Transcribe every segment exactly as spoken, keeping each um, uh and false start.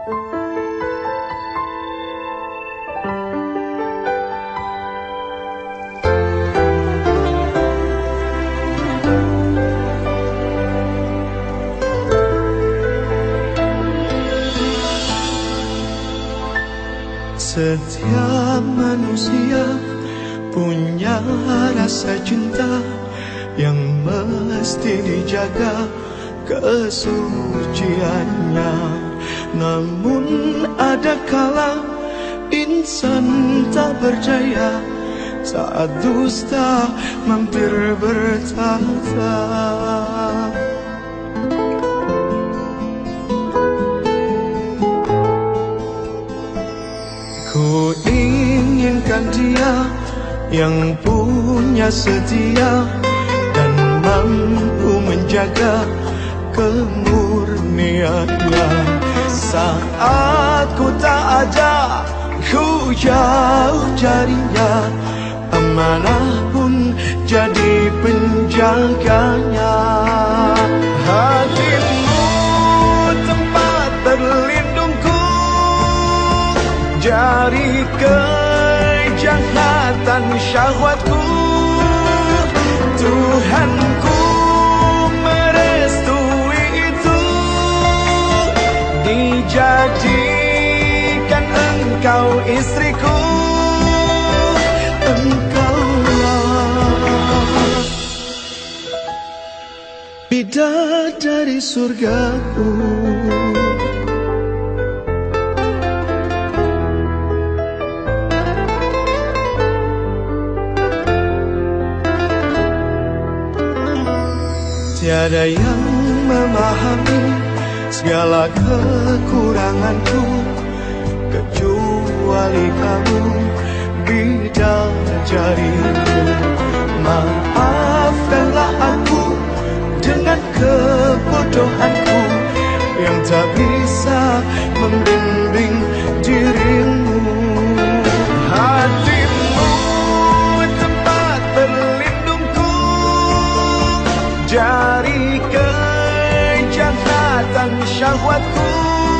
Setiap manusia punya rasa cinta yang mesti dijaga kesuciannya. Namun ada kala insan tak berdaya saat dusta mampir bertata. Ku inginkan dia yang punya setia dan mampu menjaga kemurniannya. Saat ku tak ada, ku jauh carinya, amanah pun jadi penjaganya. Hatimu tempat berlindungku dari kejahatan syahwatku. Tuhanku merestui itu, dijadikan engkau istriku. Engkaulah bidadari surgaku. Tiada yang memahami segala kekuranganku kecuali kamu, bidadariku. Maafkanlah aku dengan kebodohanku yang tak bisa membimbing dirimu. Hatimu tempat berlindungku dari kejahatan syahwatku.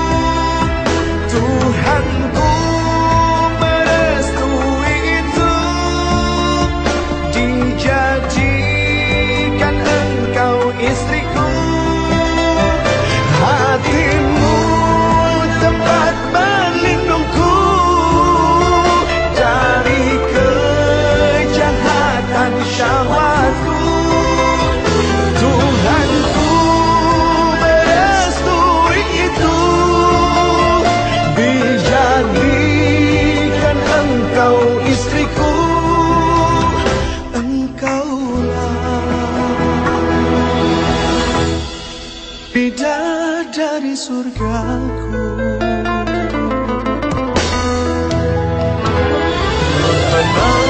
Tuhanku merestui itu, dijadikan engkau istriku. Hatimu tempat berlindungku dari kejahatan syahwatku. Tuhanku merestui itu, dijadikan engkau istriku. Engkaulah bidadari surgaku. Benar